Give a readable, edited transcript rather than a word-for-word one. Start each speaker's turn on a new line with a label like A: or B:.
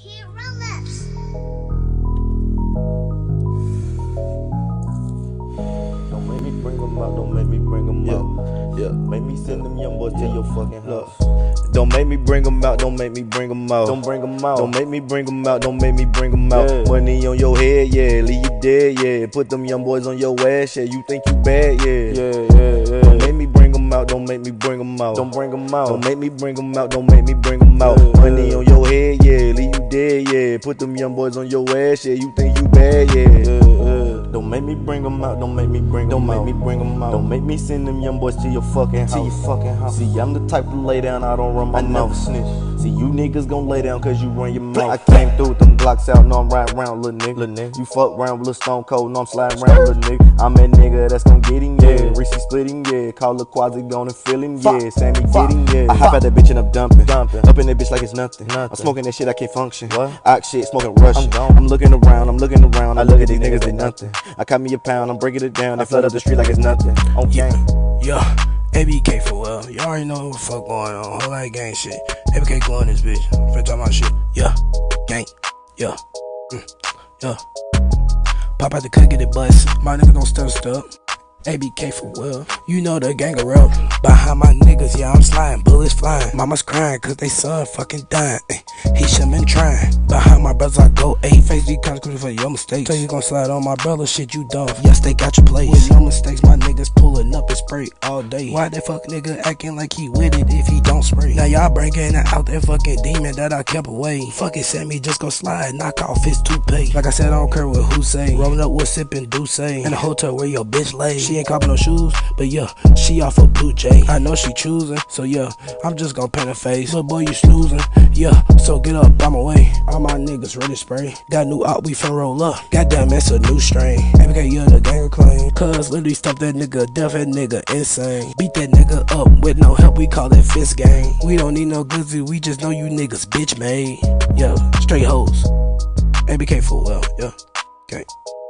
A: Don't make me bring them out, don't make me bring them out. Yeah, make me send them young boys to your fucking house. Don't make me bring them out, don't make me bring them out. Don't bring them out. Don't make me bring them out, don't make me bring them out. Yeah. Money on your head, yeah, leave you dead, yeah. Put them young boys on your ass, yeah. You think you bad, yeah. Don't make me bring them out, don't make me bring them out. Don't bring them out. Don't make me bring them out, don't make me bring them out. Money on your head, yeah, leave you dead, yeah. Put them young boys on your ass, yeah. You think you bad, yeah. Don't make me bring them out, don't make me bring them out. Don't make me bring them out. Don't make me send them young boys to your fucking house. See, I'm the type to lay down, I don't run my mouth. Never snitch. See, you niggas gon' lay down cause you run your mouth. I came through with them Glocks out, know I'm riding around, little nigga. You fuck around with Lil Stone Cold, know I'm sliding around, little nigga. I'm that nigga that's gon' get him, yeah. Reese split him, yeah. Call Lil Quasi, gonna feel him, yeah. Sammy get him, yeah. I hop out that bitch and I'm dumping. Up in that bitch like it's nothing. I'm smoking that shit, I can't function. Ox shit, smoking Russian. I'm looking around, I look at these niggas, they nothing. I caught me a pound, I'm breaking it down. I flood up the street like it's nothing. On gang.
B: Yeah. ABK for well, you already know what the fuck going on, whole lot of gang shit. ABK glowing this bitch, finna talk my shit, yeah, gang, yeah, yeah. Pop out the cook, get it bust, my nigga don't stuck. ABK for well, you know the gang around. Behind my niggas, yeah, I'm sliding, bullets flying. Mama's crying, cause they son fucking dying. He should've been trying. Behind my brothers, I go face these consequences for your mistakes. So you gon' slide on my brother, shit, you dumb. Yes, they got your place. With no mistakes, my niggas pulling up and spray all day. Why that fuck nigga acting like he with it if he don't spray? Now y'all bringing out that fucking demon that I kept away. Fuck it, Sammy, just go slide, knock off his toupee. Like I said, I don't care what who say. Rolling up with sipping Douce. In the hotel where your bitch lay. She ain't copping no shoes, but yeah, she off a Blue Jay. I know she choosing, so yeah, I'm just gon' paint her face. Little boy, you snoozing, yeah, so get up, I'm away. All my niggas ready to spray. Got new out, we finna roll up. Goddamn, it's a new strain. ABK, yeah, the gang claim. Cuz literally stuff that nigga, deaf that nigga insane. Beat that nigga up with no help, we call that fist gang. We don't need no glizzy, we just know you niggas bitch made. Yeah, straight hoes. ABK for well, yeah, okay.